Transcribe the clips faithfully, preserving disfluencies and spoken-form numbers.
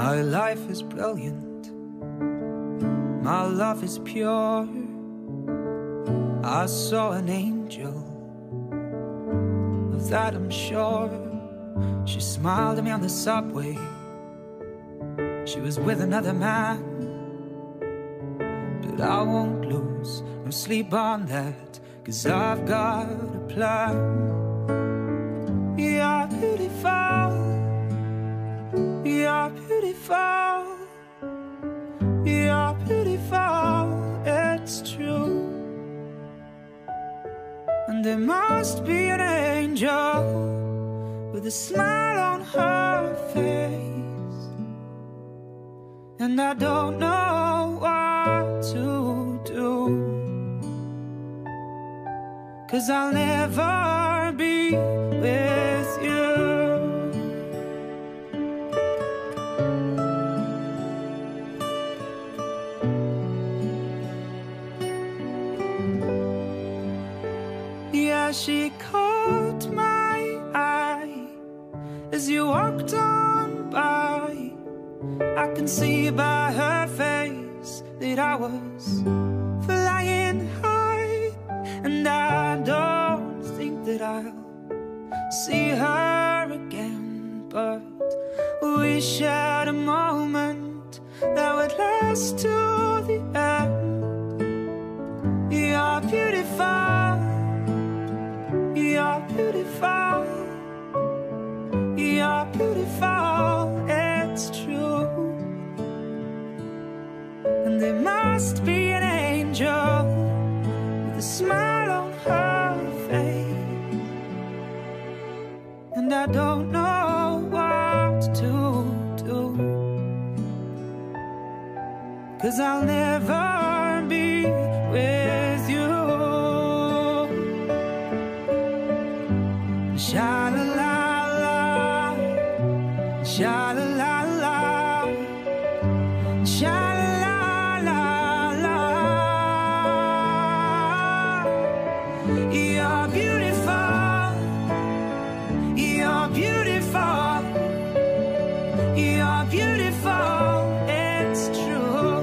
My life is brilliant, my love is pure. I saw an angel, of that I'm sure. She smiled at me on the subway. She was with another man, but I won't lose no sleep on that, 'cause I've got a plan. You're beautiful, you're beautiful, you're beautiful, it's true. And there must be an angel with a smile on her face, and I don't know what to do, 'cause I'll never be with you. Yeah, she caught my eye as you walked on by. I can see by her face that I was flying high, and I don't think that I'll see her again, but we shared a moment that would last to the end. You're beautiful, you're beautiful, you're beautiful, it's true. And there must be an angel with a smile on her face, and I don't know what to do, 'cause I'll never be with you. Sha-la-la-la, sha-la-la-la, sha-la-la-la. You're beautiful, you're beautiful, you're beautiful, it's true.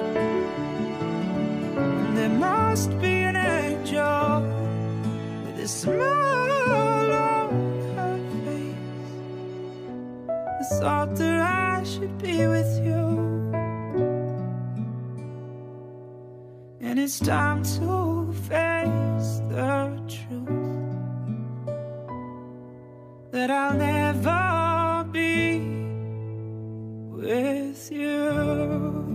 And there must be an angel with a smile on her face. I thought that I should be with you, and it's time to face the truth that I'll never be with you.